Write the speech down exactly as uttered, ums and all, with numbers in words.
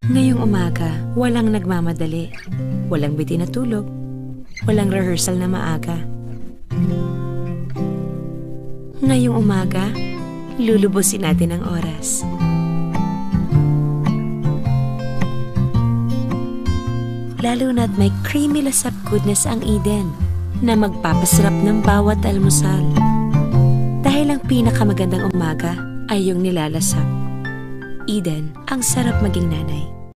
Ngayong umaga, walang nagmamadali, walang biti na tulog, walang rehearsal na maaga. Ngayong umaga, lulubusin natin ang oras. Lalo na't may creamy lasap goodness ang Eden na magpapasarap ng bawat almusal. Dahil ang pinakamagandang umaga ay yung nilalasap. Eden, ang sarap maging nanay.